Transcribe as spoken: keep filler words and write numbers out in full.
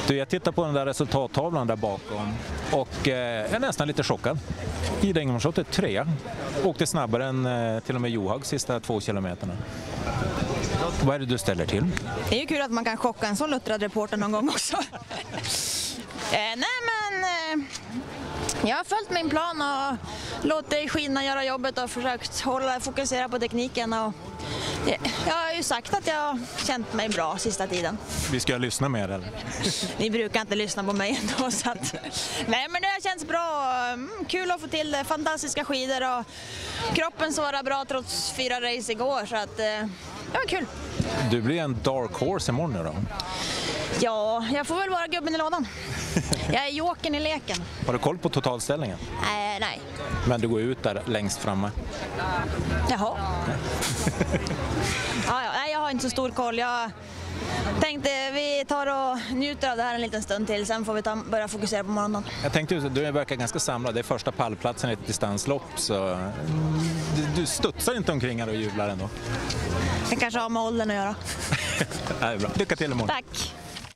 Du, jag tittar på den där resultattavlan där bakom och eh, jag är nästan lite chockad. Ida Ingemarsson är trea. Åkte snabbare än eh, till och med Johaug sista två kilometerna. Vad är det du ställer till? Det är ju kul att man kan chocka en så luttrad reporter någon gång också. eh, nej men... Eh... Jag har följt min plan och låtit skina göra jobbet och försökt hålla fokusera på tekniken. Och jag har ju sagt att jag har känt mig bra sista tiden. Vi ska lyssna mer eller? Ni brukar inte lyssna på mig ändå. Så att... Nej men det har känts bra. Kul att få till det. Fantastiska skidor och kroppen svarar bra trots fyra race igår. Så att det var kul. Du blir en dark horse imorgon nu då? Ja, jag får väl vara gubben i lådan. Jag är jokern i leken. Har du koll på totalställningen? Nej, nej. Men du går ut där längst framme. Jaha. ja, ja, nej, jag har inte så stor koll. Jag tänkte vi tar och njuter av det här en liten stund till. Sen får vi ta, börja fokusera på morgonen. Jag tänkte att du verkar ganska samlad. Det är första pallplatsen i ett distanslopp. Så du, du studsar inte omkring här och jublar ändå. Det kanske har med åldern att göra. Nej, bra. Lycka till imorgon. Tack.